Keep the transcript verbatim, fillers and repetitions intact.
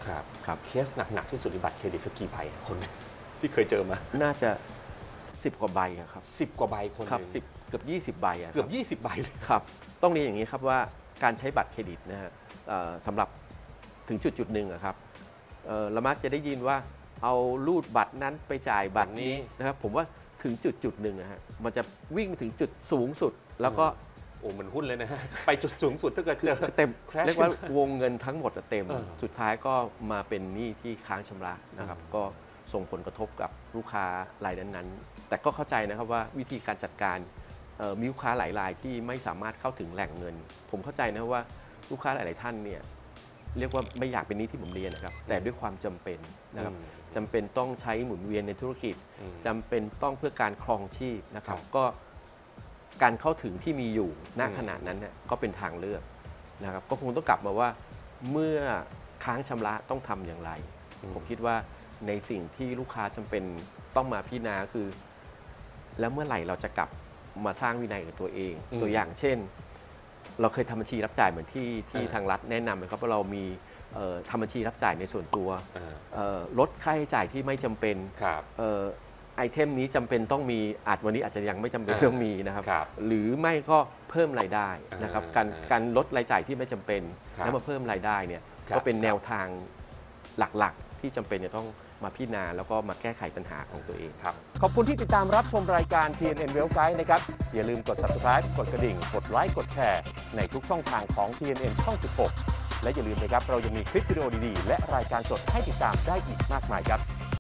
ครับครับเคสหนักๆที่สุดในบัตรเครดิตสักกี่ใบคนที่เคยเจอมาน่าจะสิบกว่าใบครับสิบกว่าใบคนครับสิบเกือบยี่สิบใบเกือบยี่สิบใบเลยครับต้องเรียนอย่างนี้ครับว่าการใช้บัตรเครดิตนะฮะสำหรับถึงจุดจุดหนึ่งครับเรามักจะได้ยินว่าเอารูดบัตรนั้นไปจ่ายบัตรนี้นะครับผมว่าถึงจุดจุดหนึ่งนะฮะมันจะวิ่งไปถึงจุดสูงสุดแล้วก็โอ้มันหุ้นเลยนะฮะไปจุดสูงสุดถ้าเกิดเจอเต็มเรียกว่าวงเงินทั้งหมดเต็มสุดท้ายก็มาเป็นหนี้ที่ค้างชำระนะครับก็ส่งผลกระทบกับลูกค้ารายนั้นๆแต่ก็เข้าใจนะครับว่าวิธีการจัดการมีลูกค้าหลายรายที่ไม่สามารถเข้าถึงแหล่งเงินผมเข้าใจนะว่าลูกค้าหลายๆท่านเนี่ยเรียกว่าไม่อยากเป็นหนี้ที่ผมเรียนนะครับแต่ด้วยความจำเป็นนะครับจำเป็นต้องใช้หมุนเวียนในธุรกิจจำเป็นต้องเพื่อการครองชีพนะครับก็การเข้าถึงที่มีอยู่ณขณะนั้นเนี่ยก็เป็นทางเลือกนะครับก็คงต้องกลับมาว่าเมื่อค้างชำระต้องทำอย่างไรผมคิดว่าในสิ่งที่ลูกค้าจำเป็นต้องมาพิจารณาคือแล้วเมื่อไหร่เราจะกลับมาสร้างวินัยกับตัวเองตัวอย่างเช่นเราเคยทำบัญชีรับจ่ายเหมือนที่ที่ทางรัฐแนะนำนะครับว่าเรามีทำบัญชีรับจ่ายในส่วนตัวลดค่าใช้จ่ายที่ไม่จำเป็นไอเทมนี้จำเป็นต้องมีอาจวันนี้อาจจะยังไม่จำเป็นต้องมีนะครับหรือไม่ก็เพิ่มรายได้นะครับการการลดรายจ่ายที่ไม่จำเป็นแล้วมาเพิ่มรายได้เนี่ยก็เป็นแนวทางหลักๆที่จำเป็นจะต้องมาพิจารณาแล้วก็มาแก้ไขปัญหาของตัวเองครับขอบคุณที่ติดตามรับชมรายการ ที เอ็น เอ็น Wealth Guide นะครับอย่าลืมกด Subscribe กดกระดิ่งกดไลค์กดแชร์ในทุกช่องทางของ ที เอ็น เอ็น ช่อง สิบหกและอย่าลืมนะครับเรายังมีคลิปวิดีโอดีๆและรายการสดให้ติดตามได้อีกมากมายครับ